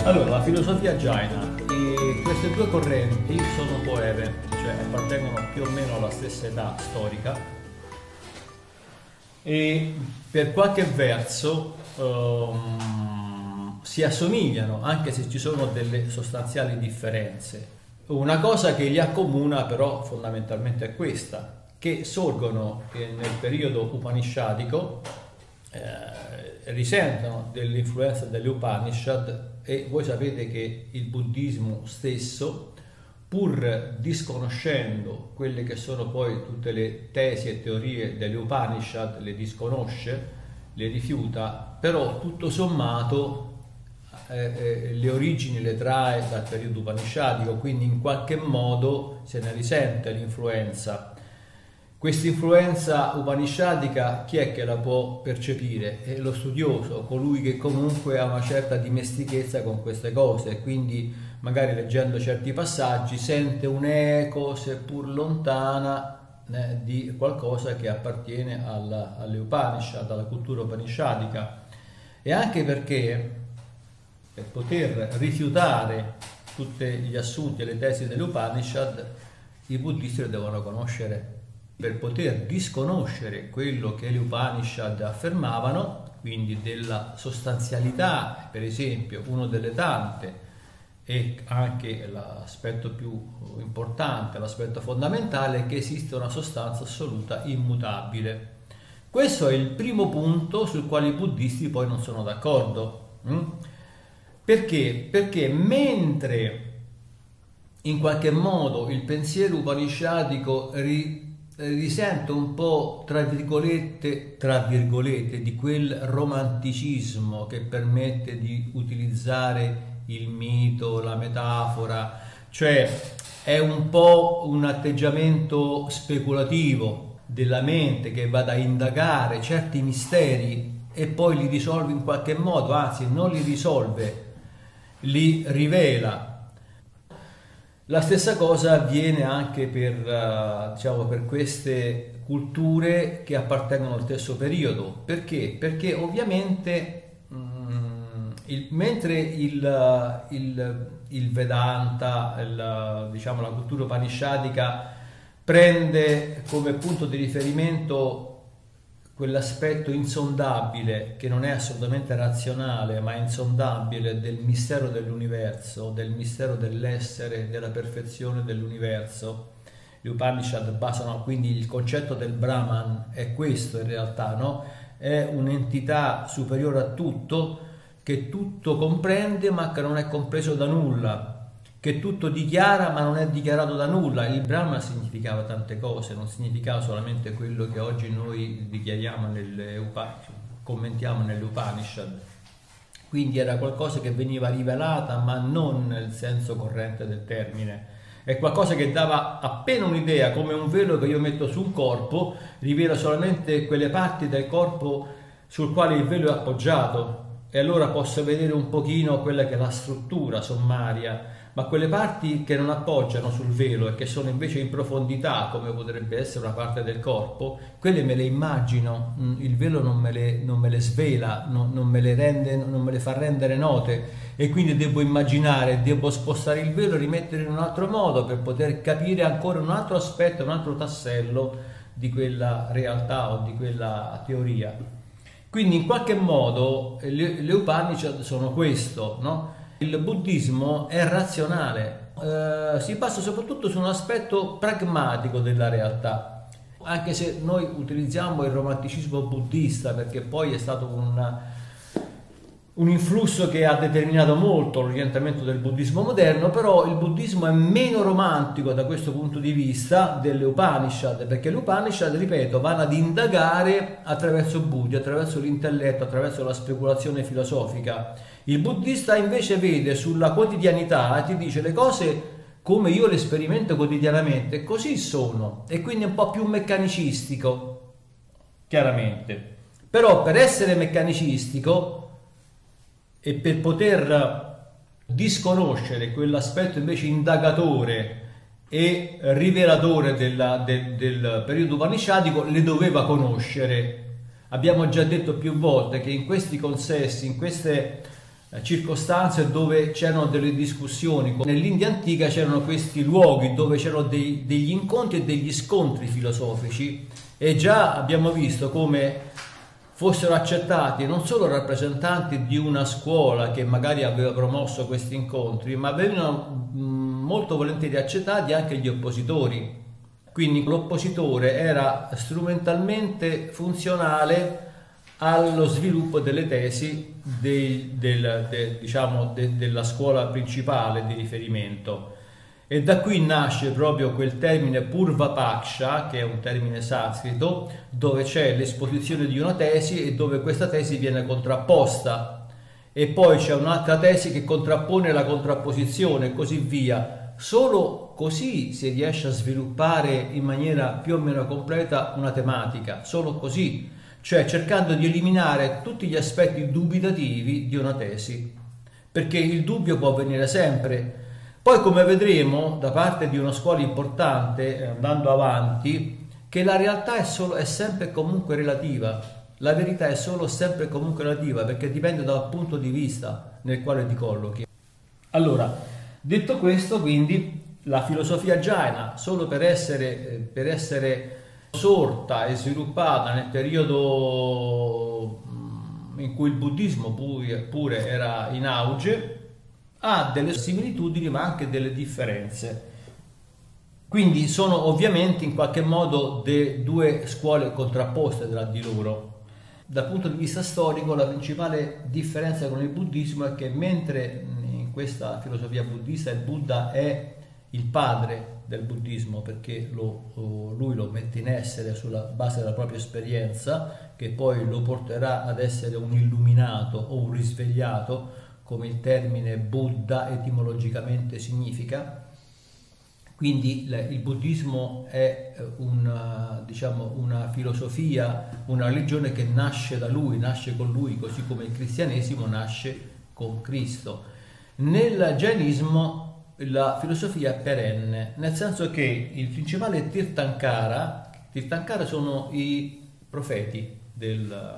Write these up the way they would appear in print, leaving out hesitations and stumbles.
Allora, la filosofia Jaina e queste due correnti sono coeve, cioè appartengono più o meno alla stessa età storica e per qualche verso si assomigliano, anche se ci sono delle sostanziali differenze. Una cosa che li accomuna però fondamentalmente è questa, che sorgono nel periodo upanishadico, risentono dell'influenza delle Upanishad, e voi sapete che il buddismo stesso, pur disconoscendo quelle che sono poi tutte le tesi e teorie delle Upanishad, le disconosce, le rifiuta, però tutto sommato le origini le trae dal periodo upanishadico, quindi in qualche modo se ne risente l'influenza. Questa influenza upanishadica chi è che la può percepire? È lo studioso, colui che comunque ha una certa dimestichezza con queste cose, quindi magari leggendo certi passaggi sente un eco, seppur lontana, di qualcosa che appartiene alle Upanishad, alla cultura upanishadica. E anche perché per poter rifiutare tutti gli assunti e le tesi delle Upanishad, i buddisti lo devono conoscere. Per poter disconoscere quello che le Upanishad affermavano, quindi della sostanzialità, per esempio, uno delle tante, e anche l'aspetto più importante, l'aspetto fondamentale, è che esiste una sostanza assoluta immutabile. Questo è il primo punto sul quale i buddisti poi non sono d'accordo. Perché? Perché mentre in qualche modo il pensiero upanishadico risente un po', tra virgolette, di quel romanticismo che permette di utilizzare il mito, la metafora, cioè è un po' un atteggiamento speculativo della mente che va a indagare certi misteri e poi li risolve in qualche modo, anzi non li risolve, li rivela. La stessa cosa avviene anche per queste culture che appartengono al stesso periodo. Perché? Perché ovviamente mentre il Vedanta, la cultura upanishadica prende come punto di riferimento quell'aspetto insondabile, che non è assolutamente razionale, ma è insondabile, del mistero dell'universo, del mistero dell'essere, della perfezione dell'universo. Le Upanishad basano quindi il concetto del Brahman, è questo in realtà, no? È un'entità superiore a tutto, che tutto comprende ma che non è compreso da nulla, che tutto dichiara ma non è dichiarato da nulla. Il Brahman significava tante cose, non significava solamente quello che oggi noi dichiariamo commentiamo nelle Upanishad. Quindi era qualcosa che veniva rivelata ma non nel senso corrente del termine. È qualcosa che dava appena un'idea, come un velo che io metto su un corpo, rivela solamente quelle parti del corpo sul quale il velo è appoggiato, e allora posso vedere un pochino quella che è la struttura sommaria, ma quelle parti che non appoggiano sul velo e che sono invece in profondità, come potrebbe essere una parte del corpo, quelle me le immagino, il velo non me le svela, non me le fa rendere note, e quindi devo immaginare, devo spostare il velo e rimettere in un altro modo per poter capire ancora un altro aspetto, un altro tassello di quella realtà o di quella teoria. Quindi in qualche modo le Upanishad sono questo, no? Il buddismo è razionale, si basa soprattutto su un aspetto pragmatico della realtà, anche se noi utilizziamo il romanticismo buddista perché poi è stato un influsso che ha determinato molto l'orientamento del buddismo moderno, però il buddismo è meno romantico da questo punto di vista delle Upanishad, perché le Upanishad, ripeto, vanno ad indagare attraverso buddhi, attraverso l'intelletto, attraverso la speculazione filosofica. Il buddista invece vede sulla quotidianità e ti dice le cose come io le sperimento quotidianamente, così sono, e quindi è un po' più meccanicistico, chiaramente. Però per essere meccanicistico e per poter disconoscere quell'aspetto invece indagatore e rivelatore del periodo upanishadico, le doveva conoscere. Abbiamo già detto più volte che in questi consessi, in queste circostanze dove c'erano delle discussioni. Nell'India antica c'erano questi luoghi dove c'erano degli incontri e degli scontri filosofici, e già abbiamo visto come fossero accettati non solo rappresentanti di una scuola che magari aveva promosso questi incontri, ma venivano molto volentieri accettati anche gli oppositori. Quindi l'oppositore era strumentalmente funzionale allo sviluppo delle tesi della scuola principale di riferimento. E da qui nasce proprio quel termine Purva Paksha, che è un termine sanscrito, dove c'è l'esposizione di una tesi e dove questa tesi viene contrapposta, e poi c'è un'altra tesi che contrappone la contrapposizione e così via. Solo così si riesce a sviluppare in maniera più o meno completa una tematica, solo così, cioè cercando di eliminare tutti gli aspetti dubitativi di una tesi, perché il dubbio può avvenire sempre. Poi, come vedremo da parte di una scuola importante, andando avanti, che la realtà è sempre e comunque relativa, la verità è sempre e comunque relativa, perché dipende dal punto di vista nel quale ti collochi. Allora, detto questo, quindi la filosofia Jaina, solo per essere sorta e sviluppata nel periodo in cui il buddismo pure era in auge, ha delle similitudini ma anche delle differenze. Quindi sono ovviamente in qualche modo due scuole contrapposte tra di loro. Dal punto di vista storico, la principale differenza con il buddismo è che mentre in questa filosofia buddista il Buddha è il padre del buddismo, perché lui lo mette in essere sulla base della propria esperienza, che poi lo porterà ad essere un illuminato o un risvegliato, come il termine Buddha etimologicamente significa. Quindi il buddismo è una filosofia, una religione che nasce da lui, nasce con lui, così come il cristianesimo nasce con Cristo. Nel jainismo la filosofia è perenne, nel senso che il principale Tirthankara sono i profeti del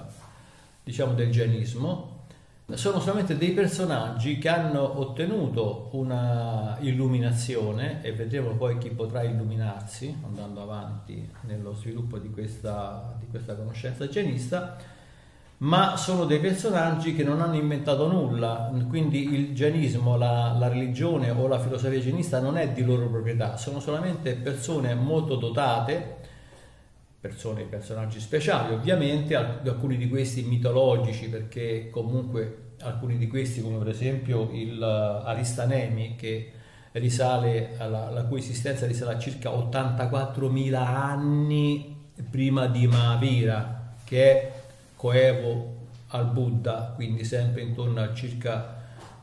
jainismo. Sono solamente dei personaggi che hanno ottenuto una illuminazione, e vedremo poi chi potrà illuminarsi andando avanti nello sviluppo di questa conoscenza jainista, ma sono dei personaggi che non hanno inventato nulla. Quindi il jainismo, la religione o la filosofia jainista non è di loro proprietà, sono solamente persone molto dotate, personaggi speciali ovviamente, alcuni di questi mitologici, perché comunque alcuni di questi, come per esempio il Aristanemi, che la cui esistenza risale a circa 84.000 anni prima di Mahavira, che è coevo al Buddha, quindi sempre intorno al circa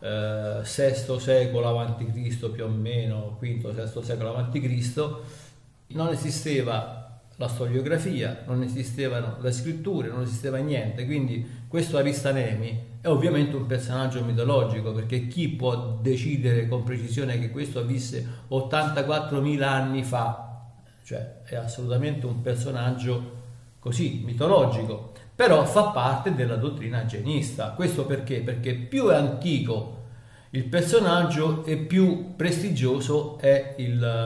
VI secolo avanti Cristo, più o meno V-VI secolo avanti Cristo. Non esisteva la storiografia, non esistevano le scritture, non esisteva niente, quindi questo Aristanemi è ovviamente un personaggio mitologico, perché chi può decidere con precisione che questo visse 84.000 anni fa? Cioè è assolutamente un personaggio così mitologico, però fa parte della dottrina jainista. Questo perché? Perché più è antico il personaggio e più prestigioso è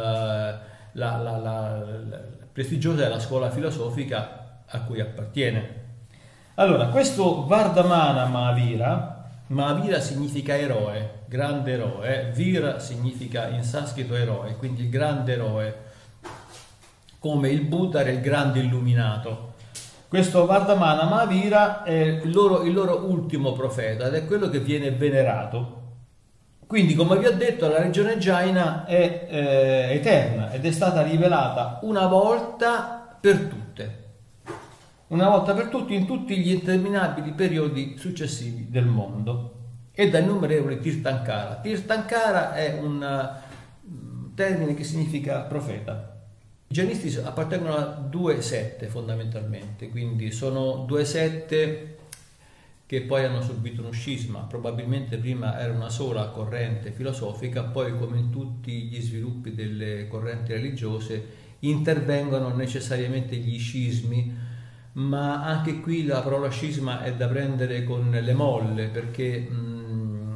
prestigiosa è la scuola filosofica a cui appartiene. Allora, questo Vardhamana Mahavira significa eroe, grande eroe, Vira significa in sanscrito eroe, quindi il grande eroe, come il Buddha era il grande illuminato. Questo Vardhamana Mahavira è il loro ultimo profeta ed è quello che viene venerato. Quindi, come vi ho detto, la religione Jaina è eterna ed è stata rivelata una volta per tutte. Una volta per tutti in tutti gli interminabili periodi successivi del mondo e da innumerevoli Tirthankara. Tirthankara è un termine che significa profeta. I jainisti appartengono a due sette fondamentalmente, quindi sono due sette che poi hanno subito uno scisma. Probabilmente prima era una sola corrente filosofica, poi come in tutti gli sviluppi delle correnti religiose intervengono necessariamente gli scismi, ma anche qui la parola scisma è da prendere con le molle, perché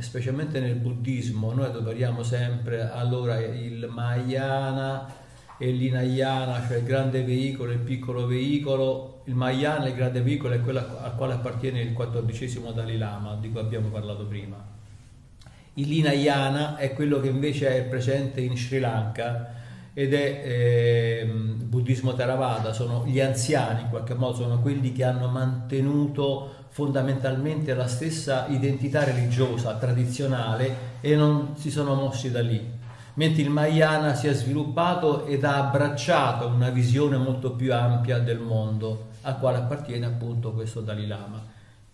specialmente nel buddismo, noi adoperiamo sempre allora il Mahayana e l'Hinayana, cioè il grande veicolo e il piccolo veicolo. Il Mahayana, il grande veicolo, è quello al quale appartiene il 14° Dalai Lama, di cui abbiamo parlato prima. L'Hinayana è quello che invece è presente in Sri Lanka ed è buddismo Theravada, sono gli anziani, in qualche modo sono quelli che hanno mantenuto fondamentalmente la stessa identità religiosa tradizionale e non si sono mossi da lì, mentre il Mahayana si è sviluppato ed ha abbracciato una visione molto più ampia del mondo, al quale appartiene appunto questo Dalai Lama.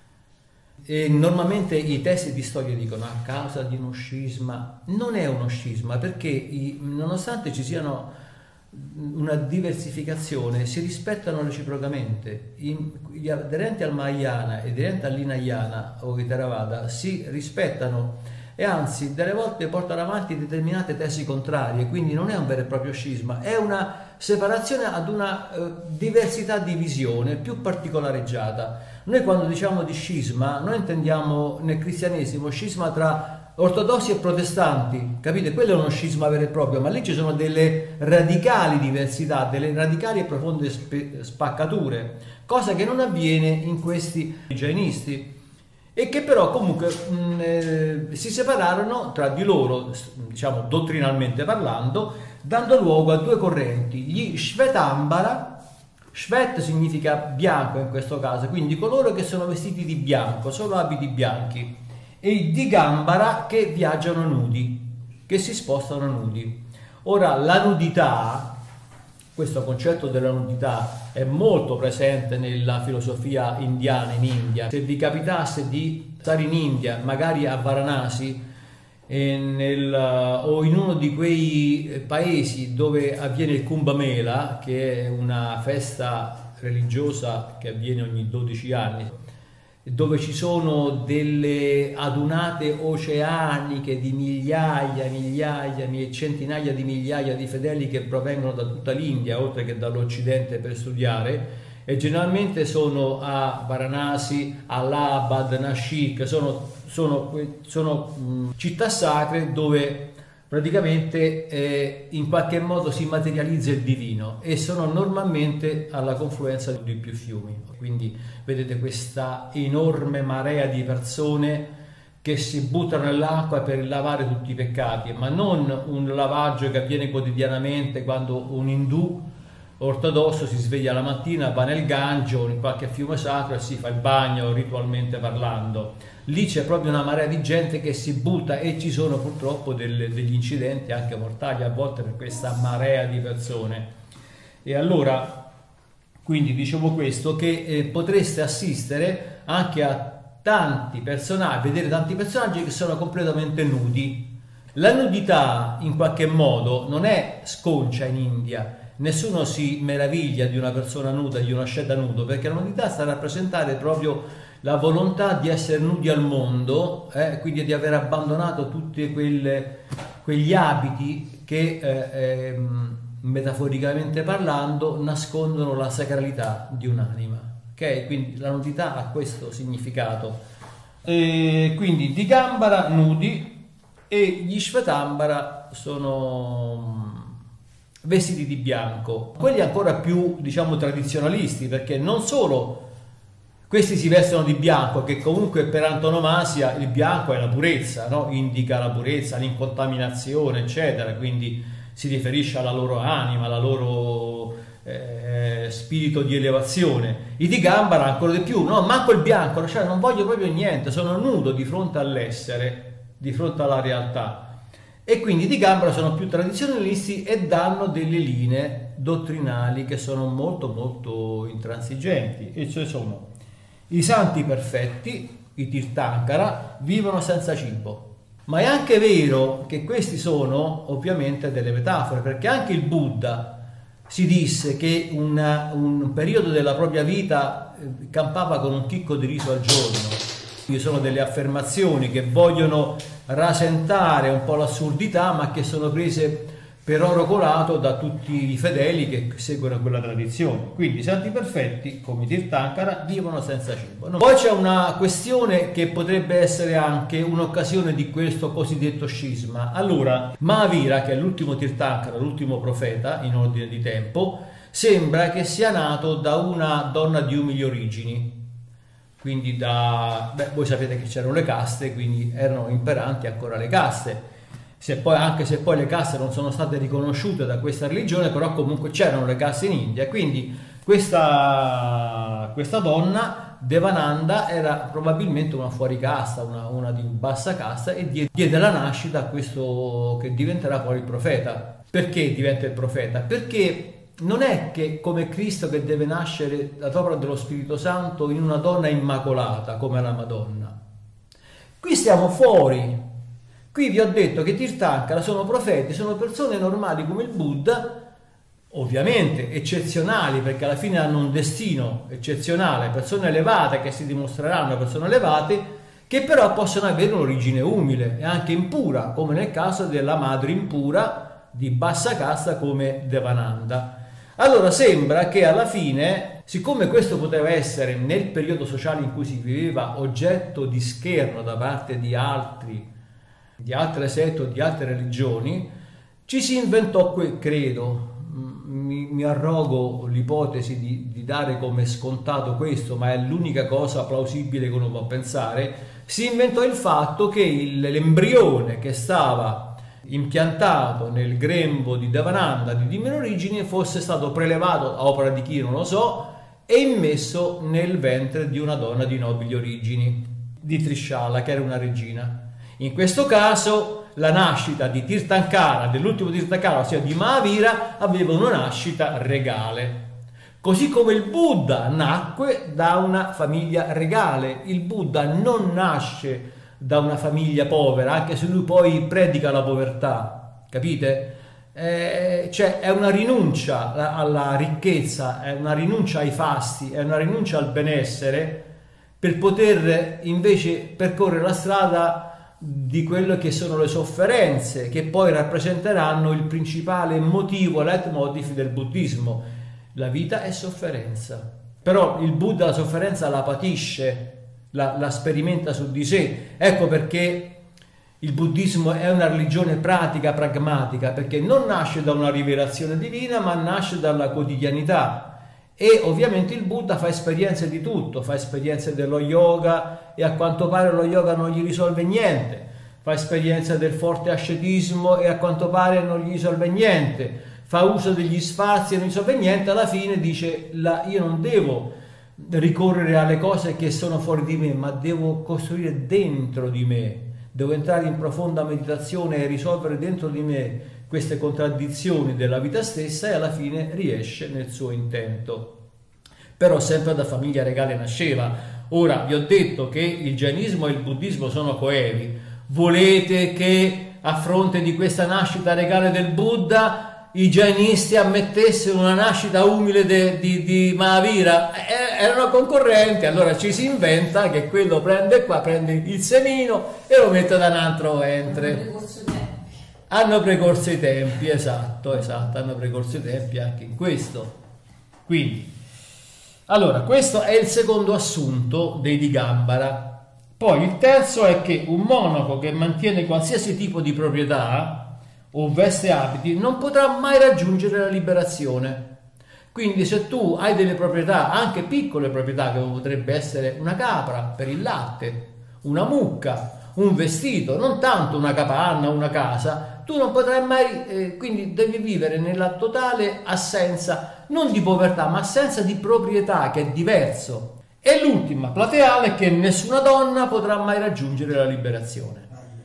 E normalmente i testi di storia dicono a causa di uno scisma. Non è uno scisma, perché nonostante ci siano una diversificazione, si rispettano reciprocamente. Gli aderenti al Mahayana e gli aderenti all'Hinayana o ai Theravada si rispettano e anzi delle volte portano avanti determinate tesi contrarie, quindi non è un vero e proprio scisma, è una separazione ad una diversità di visione più particolareggiata. Noi quando diciamo di scisma, noi intendiamo nel cristianesimo scisma tra ortodossi e protestanti, capite? Quello è uno scisma vero e proprio, ma lì ci sono delle radicali diversità, delle radicali e profonde spaccature, cosa che non avviene in questi jainisti, e che però comunque si separarono tra di loro, diciamo dottrinalmente parlando, dando luogo a due correnti, gli Shvetambara. Shvet significa bianco in questo caso, quindi coloro che sono vestiti di bianco, solo abiti bianchi, e i Digambara che viaggiano nudi, che si spostano nudi. Ora la nudità, questo concetto della nudità è molto presente nella filosofia indiana in India. Se vi capitasse di stare in India, magari a Varanasi, o in uno di quei paesi dove avviene il Kumbh Mela, che è una festa religiosa che avviene ogni 12 anni, dove ci sono delle adunate oceaniche di migliaia, centinaia di migliaia di fedeli che provengono da tutta l'India, oltre che dall'Occidente, per studiare, e generalmente sono a Varanasi, Allahabad, Nashik, sono città sacre dove praticamente in qualche modo si materializza il divino, e sono normalmente alla confluenza di più fiumi. Quindi vedete questa enorme marea di persone che si buttano nell'acqua per lavare tutti i peccati, ma non un lavaggio che avviene quotidianamente quando un indù ortodosso si sveglia la mattina, va nel Gange o in qualche fiume sacro e si fa il bagno, ritualmente parlando. Lì c'è proprio una marea di gente che si butta, e ci sono purtroppo degli incidenti anche mortali a volte per questa marea di persone. E allora, quindi dicevo questo, che potreste assistere anche a tanti personaggi, vedere tanti personaggi che sono completamente nudi. La nudità in qualche modo non è sconcia in India. Nessuno si meraviglia di una persona nuda, di uno asceta nudo, perché la nudità sta a rappresentare proprio la volontà di essere nudi al mondo, quindi di aver abbandonato tutti quegli abiti che metaforicamente parlando nascondono la sacralità di un'anima. Ok? Quindi la nudità ha questo significato. Quindi Digambara nudi e gli Shvetambara sono vestiti di bianco, quelli ancora più, diciamo, tradizionalisti, perché non solo questi si vestono di bianco, che comunque per antonomasia il bianco è la purezza, no? Indica la purezza, l'incontaminazione, eccetera, quindi si riferisce alla loro anima, alla loro spirito di elevazione. I Digambara ancora di più, no? Manco il bianco, cioè non voglio proprio niente, sono nudo di fronte all'essere, di fronte alla realtà. E quindi i Digambara sono più tradizionalisti e danno delle linee dottrinali che sono molto molto intransigenti, e cioè sono i santi perfetti, i Tirthankara, vivono senza cibo. Ma è anche vero che questi sono ovviamente delle metafore, perché anche il Buddha si disse che un periodo della propria vita campava con un chicco di riso al giorno. Ci sono delle affermazioni che vogliono rasentare un po' l'assurdità, ma che sono prese per oro colato da tutti i fedeli che seguono quella tradizione. Quindi i santi perfetti, come Tirthankara, vivono senza cibo. Poi c'è una questione che potrebbe essere anche un'occasione di questo cosiddetto scisma. Allora, Mahavira, che è l'ultimo Tirthankara, l'ultimo profeta in ordine di tempo, sembra che sia nato da una donna di umili origini. Quindi voi sapete che c'erano le caste, quindi erano imperanti ancora le caste. Anche se poi le caste non sono state riconosciute da questa religione, però comunque c'erano le caste in India. Quindi questa donna, Devananda, era probabilmente una fuoricasta, una di bassa casta, e diede la nascita a questo che diventerà poi il profeta. Perché diventa il profeta? Perché non è che come Cristo che deve nascere dall'opera dello Spirito Santo in una donna immacolata come la Madonna. Qui stiamo fuori. Qui vi ho detto che Tirthankara sono profeti, sono persone normali come il Buddha, ovviamente eccezionali perché alla fine hanno un destino eccezionale, persone elevate che si dimostreranno persone elevate, che però possono avere un'origine umile e anche impura, come nel caso della madre impura di bassa casta come Devananda. Allora sembra che alla fine, siccome questo poteva essere nel periodo sociale in cui si viveva oggetto di scherno da parte di altre sette o di altre religioni, ci si inventò, credo, mi arrogo l'ipotesi di dare come scontato questo, ma è l'unica cosa plausibile che uno può pensare, si inventò il fatto che l'embrione che stava impiantato nel grembo di Devananda di divine origini fosse stato prelevato a opera di chi non lo so e immesso nel ventre di una donna di nobili origini, di Trishula, che era una regina. In questo caso la nascita di Tirthankara, dell'ultimo Tirthankara, ossia di Mahavira, aveva una nascita regale. Così come il Buddha nacque da una famiglia regale. Il Buddha non nasce da una famiglia povera, anche se lui poi predica la povertà, capite? Cioè è una rinuncia alla ricchezza, è una rinuncia ai fasti, è una rinuncia al benessere per poter invece percorrere la strada di quello che sono le sofferenze, che poi rappresenteranno il principale motivo, leitmotiv del buddismo. La vita è sofferenza, però il Buddha la sofferenza la patisce, la sperimenta su di sé. Ecco perché il buddismo è una religione pratica, pragmatica, perché non nasce da una rivelazione divina, ma nasce dalla quotidianità. E ovviamente il Buddha fa esperienze di tutto, fa esperienze dello yoga e a quanto pare lo yoga non gli risolve niente, fa esperienze del forte ascetismo e a quanto pare non gli risolve niente, fa uso degli sfarzi e non risolve niente. Alla fine dice io non devo ricorrere alle cose che sono fuori di me, ma devo costruire dentro di me, devo entrare in profonda meditazione e risolvere dentro di me queste contraddizioni della vita stessa, e alla fine riesce nel suo intento. Però sempre da famiglia regale nasceva. Ora vi ho detto che il jainismo e il buddismo sono coevi. Volete che a fronte di questa nascita regale del Buddha i jainisti ammettessero una nascita umile di Mahavira? Erano concorrenti. Allora ci si inventa che quello prende il semino e lo mette da un altro ventre. Hanno precorso i tempi, esatto, hanno precorso i tempi anche in questo. Quindi, allora, questo è il secondo assunto dei Digambara. Poi il terzo è che un monaco che mantiene qualsiasi tipo di proprietà o veste abiti non potrà mai raggiungere la liberazione. Quindi se tu hai delle proprietà, anche piccole proprietà, che potrebbe essere una capra per il latte, una mucca, un vestito, non tanto una capanna, una casa, tu non potrai mai, quindi devi vivere nella totale assenza, non di povertà, ma assenza di proprietà, che è diverso. E l'ultima, plateale, è che nessuna donna potrà mai raggiungere la liberazione.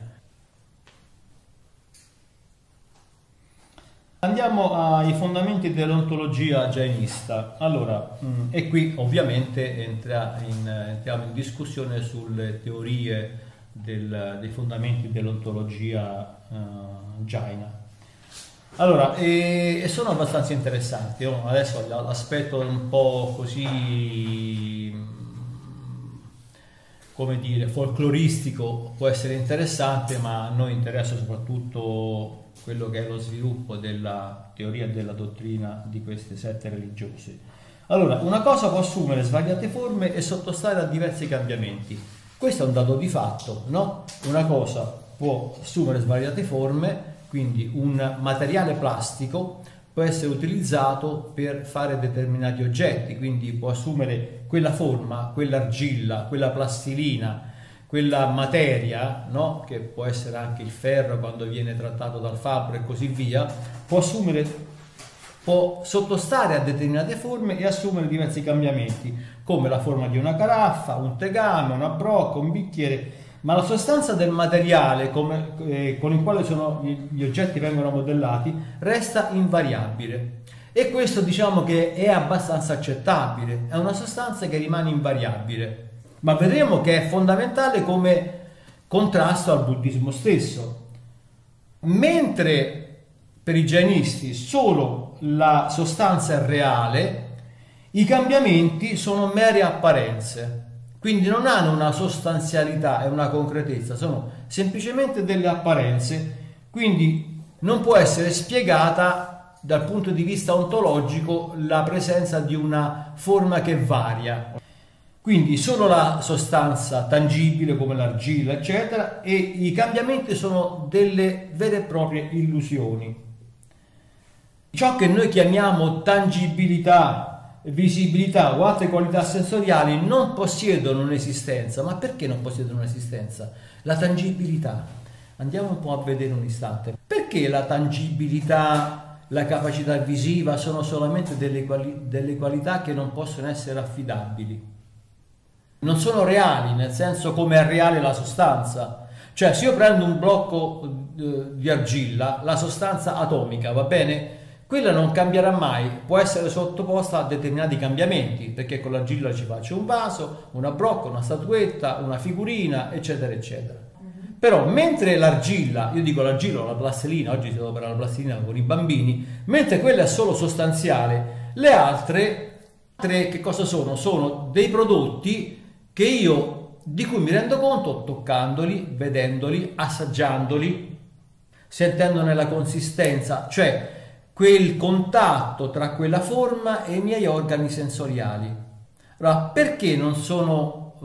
Andiamo ai fondamenti dell'ontologia jainista. Allora, e qui ovviamente entriamo in discussione sulle teorie dei fondamenti dell'ontologia jaina. Allora, e sono abbastanza interessanti. Adesso l'aspetto un po' così come dire, folcloristico può essere interessante, ma a noi interessa soprattutto quello che è lo sviluppo della teoria e della dottrina di queste sette religiose. Allora, una cosa può assumere svariate forme e sottostare a diversi cambiamenti. Questo è un dato di fatto, no? Una cosa può assumere svariate forme, quindi un materiale plastico può essere utilizzato per fare determinati oggetti, quindi può assumere quella forma, quell'argilla, quella plastilina, quella materia, no? Che può essere anche il ferro quando viene trattato dal fabbro e così via, può sottostare a determinate forme e assumere diversi cambiamenti, come la forma di una caraffa, un tegame, una brocca, un bicchiere, ma la sostanza del materiale con il quale gli oggetti vengono modellati resta invariabile. E questo diciamo che è abbastanza accettabile, è una sostanza che rimane invariabile, ma vedremo che è fondamentale come contrasto al buddismo stesso. Mentre per i jainisti solo la sostanza è reale, i cambiamenti sono mere apparenze. Quindi non hanno una sostanzialità e una concretezza, sono semplicemente delle apparenze, quindi non può essere spiegata dal punto di vista ontologico la presenza di una forma che varia. Quindi solo la sostanza tangibile come l'argilla, eccetera, e i cambiamenti sono delle vere e proprie illusioni. Ciò che noi chiamiamo tangibilità, visibilità o altre qualità sensoriali non possiedono un'esistenza. Ma perché non possiedono un'esistenza? La tangibilità. Andiamo un po' a vedere un istante. Perché la tangibilità, la capacità visiva sono solamente delle qualità che non possono essere affidabili? Non sono reali, nel senso come è reale la sostanza. Cioè, se io prendo un blocco di argilla, la sostanza atomica, va bene? Quella non cambierà mai, può essere sottoposta a determinati cambiamenti, perché con l'argilla ci faccio un vaso, una brocca, una statuetta, una figurina, eccetera, eccetera. Però mentre l'argilla, io dico l'argilla o la plastilina, oggi si opera la plastilina con i bambini, mentre quella è solo sostanziale, le altre che cosa sono? Sono dei prodotti di cui mi rendo conto toccandoli, vedendoli, assaggiandoli, sentendone la consistenza, cioè quel contatto tra quella forma e i miei organi sensoriali. Allora, perché non sono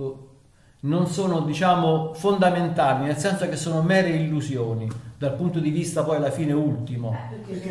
diciamo fondamentali, nel senso che sono mere illusioni dal punto di vista poi alla fine ultimo? Perché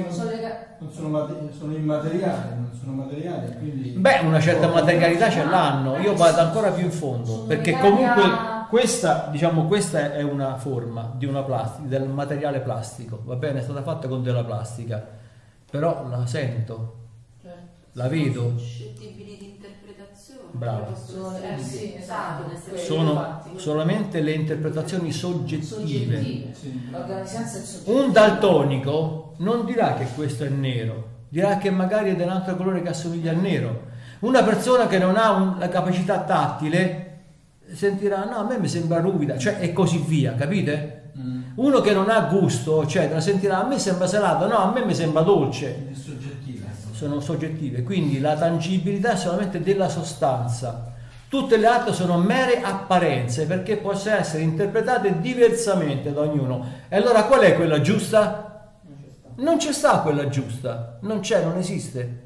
sono immateriali, non sono materiali, quindi... Beh, una certa materialità ce l'hanno. Io vado ancora più in fondo, perché comunque questa è una forma di una plastica, del materiale plastico, va bene, è stata fatta con della plastica, però la sento, certo, la vedo. Suscettibili di interpretazione. Bravo. Sì, esatto. Sono solamente le interpretazioni soggettive. Sì. Un daltonico non dirà che questo è nero, dirà che magari è di un altro colore che assomiglia al nero. Una persona che non ha la capacità tattile sentirà, no, a me mi sembra ruvida, cioè, e così via, capite? Uno che non ha gusto, eccetera, sentirà, a me sembra salato, no, a me mi sembra dolce. Sono soggettive, quindi la tangibilità è solamente della sostanza. Tutte le altre sono mere apparenze, perché possono essere interpretate diversamente da ognuno. E allora qual è quella giusta? Non c'è sta quella giusta, non c'è, non esiste.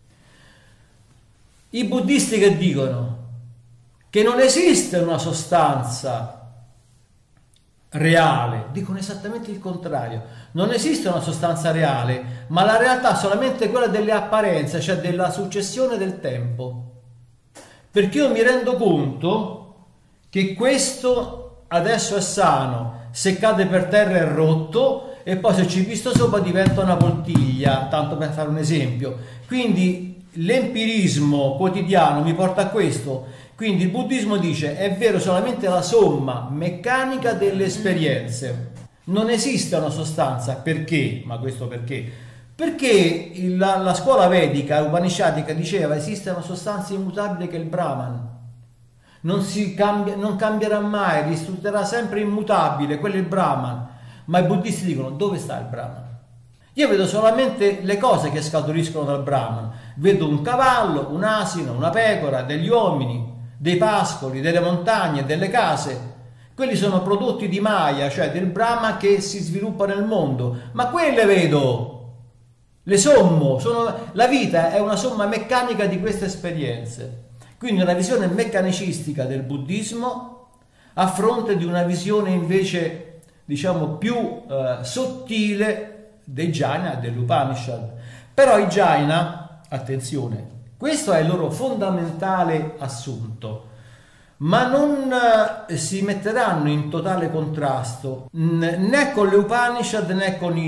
I buddisti che dicono che non esiste una sostanza reale, dicono esattamente il contrario. Non esiste una sostanza reale, ma la realtà è solamente quella delle apparenze, cioè della successione del tempo. Perché io mi rendo conto che questo adesso è sano, se cade per terra è rotto, e poi se ci pisto sopra diventa una poltiglia, tanto per fare un esempio. Quindi l'empirismo quotidiano mi porta a questo. Quindi il buddismo dice è vero solamente la somma meccanica delle esperienze. Non esiste una sostanza. Perché? Ma questo perché? Perché la scuola vedica, upanishadica, diceva esiste una sostanza immutabile che è il Brahman. Non cambierà mai, risulterà sempre immutabile, quello è il Brahman. Ma i buddisti dicono dove sta il Brahman? Io vedo solamente le cose che scaturiscono dal Brahman. Vedo un cavallo, un asino, una pecora, degli uomini. dei pascoli, delle montagne, delle case. Quelli sono prodotti di Maya, cioè del Brahman che si sviluppa nel mondo. Ma quelle vedo, le sommo, la vita è una somma meccanica di queste esperienze. Quindi una visione meccanicistica del buddismo a fronte di una visione invece, diciamo, più sottile dei Jaina e dell'Upanishad. Però i Jaina, attenzione, questo è il loro fondamentale assunto, ma non si metteranno in totale contrasto né con le Upanishad né con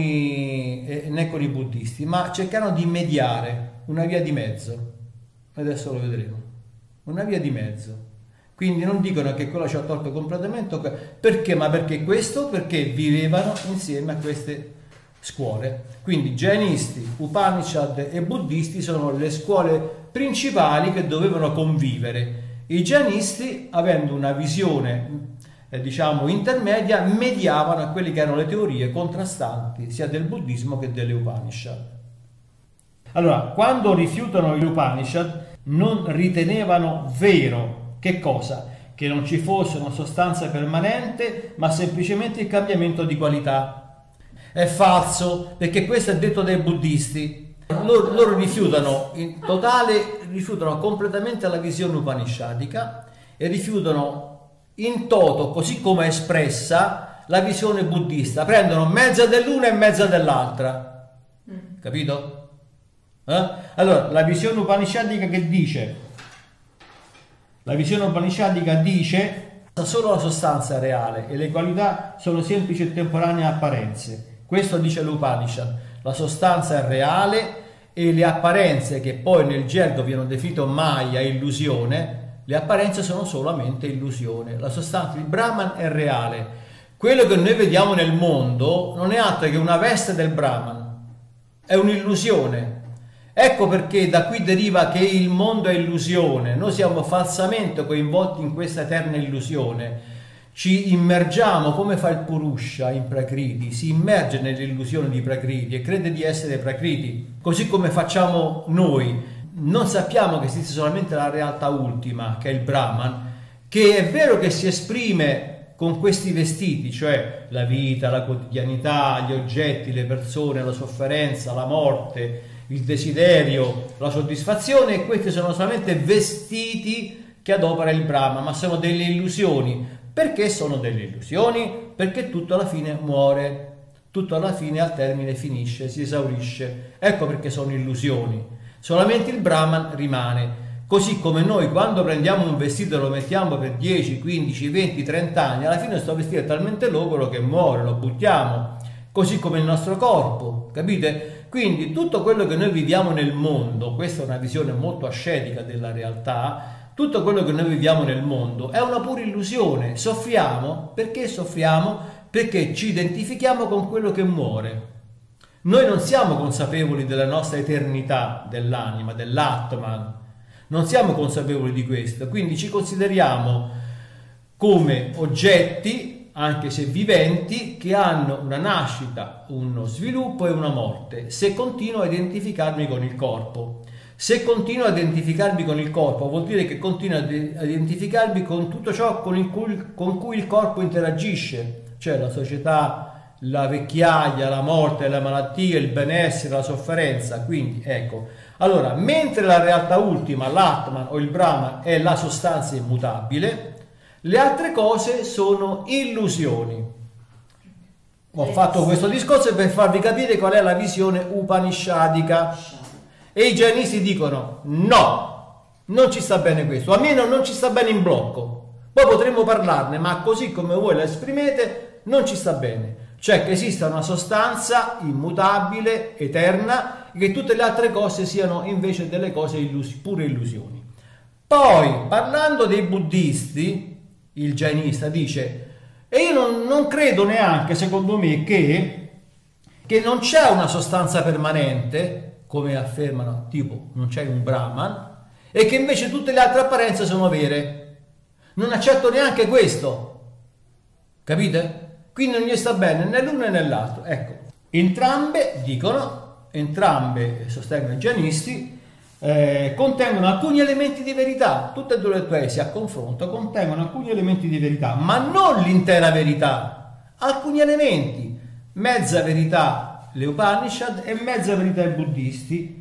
i buddisti, ma cercheranno di mediare una via di mezzo. Adesso lo vedremo. Una via di mezzo. Quindi non dicono che quello ci ha tolto completamente. Perché? Ma perché questo? Perché vivevano insieme a queste scuole. Quindi Jainisti, Upanishad e buddisti sono le scuole principali che dovevano convivere. I Jainisti, avendo una visione diciamo intermedia, mediavano a quelle che erano le teorie contrastanti sia del buddismo che delle Upanishad. Allora, quando rifiutano gli Upanishad non ritenevano vero che cosa? Che non ci fosse una sostanza permanente, ma semplicemente il cambiamento di qualità. È falso, perché questo è detto dai buddisti. Loro rifiutano in totale, rifiutano completamente la visione upanishadica e rifiutano in toto, così come espressa, la visione buddista. Prendono mezza dell'una e mezza dell'altra. Capito? Allora, la visione upanishadica che dice? La visione upanishadica dice solo la sostanza reale e le qualità sono semplici e temporanee apparenze. Questo dice l'Upanishad. La sostanza è reale e le apparenze, che poi nel gergo viene definito Maya, illusione, le apparenze sono solamente illusione. La sostanza, il Brahman è reale. Quello che noi vediamo nel mondo non è altro che una veste del Brahman, è un'illusione. Ecco perché da qui deriva che il mondo è illusione, noi siamo falsamente coinvolti in questa eterna illusione, ci immergiamo come fa il Purusha in Prakriti, si immerge nell'illusione di Prakriti e crede di essere Prakriti, così come facciamo noi. Non sappiamo che esiste solamente la realtà ultima, che è il Brahman, che è vero che si esprime con questi vestiti, cioè la vita, la quotidianità, gli oggetti, le persone, la sofferenza, la morte, il desiderio, la soddisfazione, e questi sono solamente vestiti che adopera il Brahma, ma sono delle illusioni. Perché sono delle illusioni? Perché tutto alla fine muore, tutto alla fine al termine finisce, si esaurisce. Ecco perché sono illusioni. Solamente il Brahman rimane. Così come noi quando prendiamo un vestito e lo mettiamo per 10, 15, 20, 30 anni, alla fine questo vestito è talmente logoro che muore, lo buttiamo. Così come il nostro corpo, capite? Quindi tutto quello che noi viviamo nel mondo, questa è una visione molto ascetica della realtà, tutto quello che noi viviamo nel mondo è una pura illusione. Soffriamo, perché soffriamo? Perché ci identifichiamo con quello che muore. Noi non siamo consapevoli della nostra eternità, dell'anima, dell'Atman, non siamo consapevoli di questo, quindi ci consideriamo come oggetti, anche se viventi, che hanno una nascita, uno sviluppo e una morte, se continuo a identificarmi con il corpo. Se continuo a identificarmi con il corpo, vuol dire che continuo a identificarmi con tutto ciò con cui il corpo interagisce, cioè la società, la vecchiaia, la morte, la malattia, il benessere, la sofferenza. Quindi, ecco, allora, mentre la realtà ultima, l'Atman o il Brahman, è la sostanza immutabile, le altre cose sono illusioni. Ho fatto questo discorso per farvi capire qual è la visione upanishadica. E i Jainisti dicono no, non ci sta bene questo, almeno non ci sta bene in blocco. Poi potremmo parlarne, ma così come voi la esprimete non ci sta bene. Cioè che esista una sostanza immutabile, eterna, e che tutte le altre cose siano invece delle cose pure illusioni. Poi, parlando dei buddisti, il Jainista dice, e io non credo neanche, secondo me, che non c'è una sostanza permanente, come affermano, tipo non c'è un Brahman, e che invece tutte le altre apparenze sono vere. Non accetto neanche questo, capite? Quindi non gli sta bene né l'uno né l'altro. Ecco, entrambe sostengono i Jainisti, contengono alcuni elementi di verità, tutte e due le tesi a confronto contengono alcuni elementi di verità, ma non l'intera verità, alcuni elementi, mezza verità le Upanishad e mezza verità i buddisti.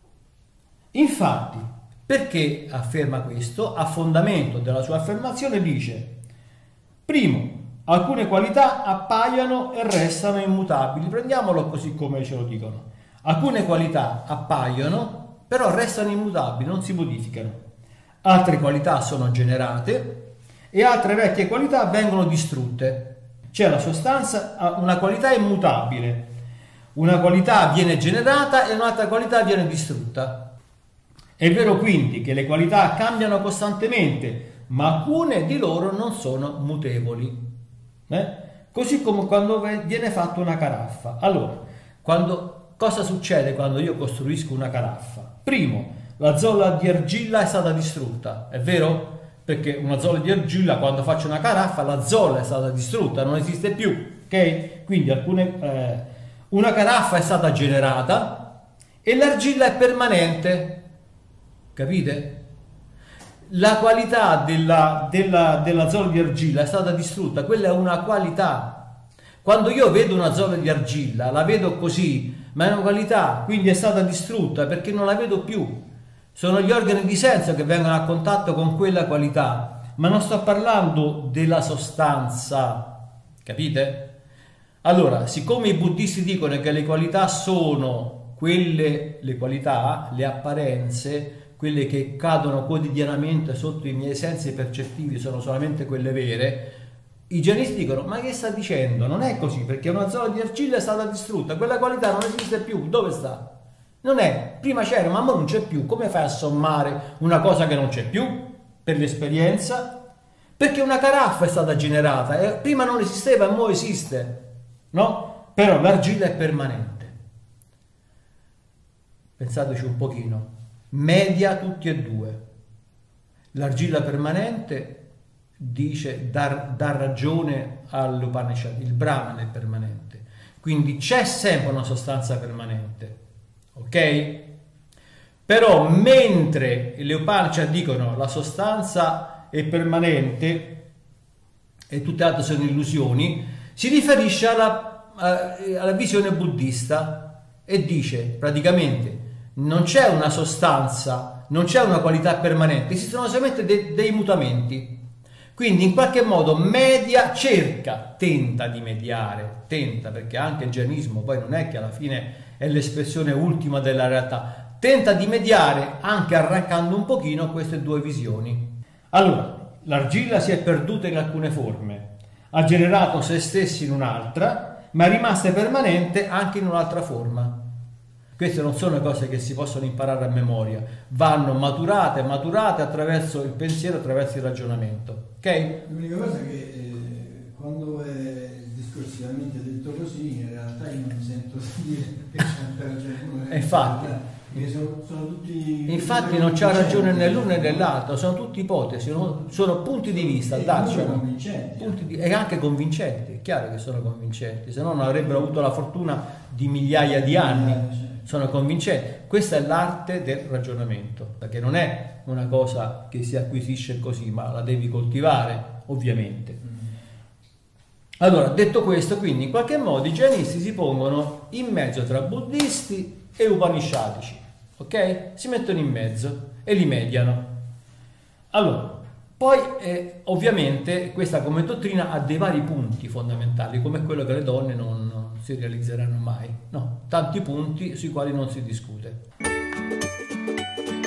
Infatti, perché afferma questo? A fondamento della sua affermazione dice: primo, alcune qualità appaiono e restano immutabili. Prendiamolo così come ce lo dicono. Alcune qualità appaiono però restano immutabili, non si modificano. Altre qualità sono generate e altre vecchie qualità vengono distrutte. C'è la sostanza, una qualità immutabile, una qualità viene generata e un'altra qualità viene distrutta. È vero quindi che le qualità cambiano costantemente, ma alcune di loro non sono mutevoli. Così come quando viene fatta una caraffa. Allora, cosa succede quando io costruisco una caraffa? Primo, la zolla di argilla è stata distrutta, è vero? Perché una zolla di argilla, quando faccio una caraffa, la zolla è stata distrutta, non esiste più, ok? Quindi una caraffa è stata generata e l'argilla è permanente, capite? La qualità della zolla di argilla è stata distrutta, quella è una qualità. Quando io vedo una zolla di argilla, la vedo così, ma è una qualità, quindi è stata distrutta perché non la vedo più. Sono gli organi di senso che vengono a contatto con quella qualità, ma non sto parlando della sostanza, capite? Allora, siccome i buddisti dicono che le qualità sono le qualità, le apparenze, quelle che cadono quotidianamente sotto i miei sensi percettivi sono solamente quelle vere, i jainisti dicono: ma che sta dicendo? Non è così, perché una zolla di argilla è stata distrutta, quella qualità non esiste più, dove sta? Non è, prima c'era ma non c'è più. Come fai a sommare una cosa che non c'è più per l'esperienza? Perché una caraffa è stata generata e prima non esisteva e ora esiste, no? Però l'argilla è permanente. Pensateci un pochino, media tutti e due. L'argilla permanente dice, dà ragione all'Upanishad, il Brahman è permanente, quindi c'è sempre una sostanza permanente, ok? Però mentre le Upanishad dicono la sostanza è permanente e tutte le altre sono illusioni, si riferisce alla visione buddista e dice praticamente non c'è una sostanza, non c'è una qualità permanente, esistono solamente dei mutamenti. Quindi in qualche modo tenta di mediare, perché anche il jainismo poi non è che alla fine è l'espressione ultima della realtà, tenta di mediare anche arrancando un pochino queste due visioni. Allora, l'argilla si è perduta in alcune forme, ha generato se stessi in un'altra, ma è rimasta permanente anche in un'altra forma. Queste non sono cose che si possono imparare a memoria, vanno maturate attraverso il pensiero, attraverso il ragionamento, ok? L'unica cosa è che quando è discorsivamente detto così, in realtà io non mi sento dire che c'è ragione. Infatti non c'ha ragione né l'uno né nell'altro, sono tutte ipotesi, sono punti di vista, e anche convincenti, è chiaro che sono convincenti, se no non avrebbero avuto la fortuna di migliaia di anni. Sono convincenti. Questa è l'arte del ragionamento, perché non è una cosa che si acquisisce così, ma la devi coltivare, ovviamente. Allora, detto questo, quindi in qualche modo i jainisti si pongono in mezzo tra buddisti e upanishadici, ok? Si mettono in mezzo e li mediano. Allora, poi ovviamente questa come dottrina ha dei vari punti fondamentali, come quello che le donne non si realizzeranno mai, no, tanti punti sui quali non si discute.